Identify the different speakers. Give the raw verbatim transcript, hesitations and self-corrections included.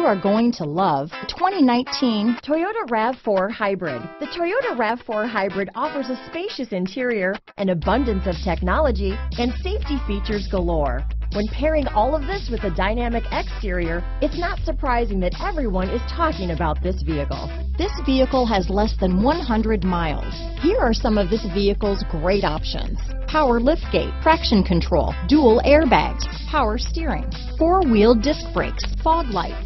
Speaker 1: are going to love the twenty nineteen
Speaker 2: Toyota RAV four Hybrid. The Toyota RAV four Hybrid offers a spacious interior, an abundance of technology, and safety features galore. When pairing all of this with a dynamic exterior, it's not surprising that everyone is talking about this vehicle.
Speaker 1: This vehicle has less than one hundred miles. Here are some of this vehicle's great options: power liftgate, traction control, dual airbags, power steering, four-wheel disc brakes, fog lights,